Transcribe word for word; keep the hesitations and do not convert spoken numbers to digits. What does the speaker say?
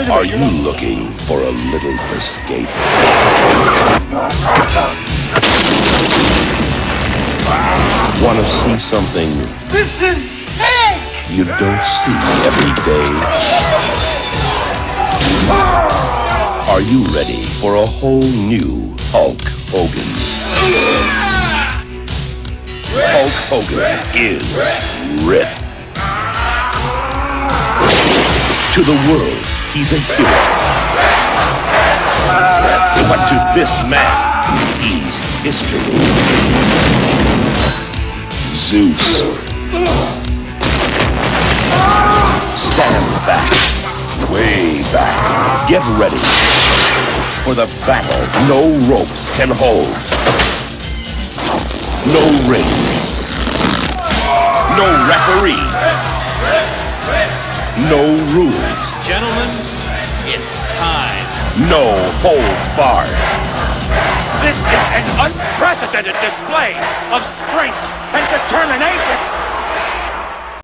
wait a Are minute. you looking for a little escape? Want to see something This is fake! you don't see every day? Are you ready for a whole new Hulk Hogan? Hulk Hogan is ripped. To the world, he's a hero. But to this man, he's history. Zeus. Stand back. Way back. Get ready for the battle no ropes can hold. No ring. No referee. No rules. Gentlemen, it's time. No holds barred. This is an unprecedented display of strength and determination!